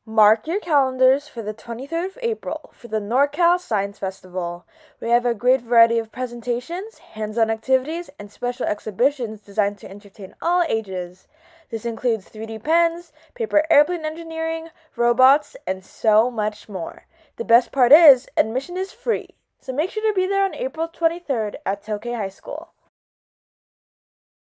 Mark your calendars for the 23rd of April for the NorCal Science Festival. We have a great variety of presentations, hands-on activities, and special exhibitions designed to entertain all ages. This includes 3D pens, paper airplane engineering, robots, and so much more. The best part is, admission is free, so make sure to be there on April 23rd at Tokay High School.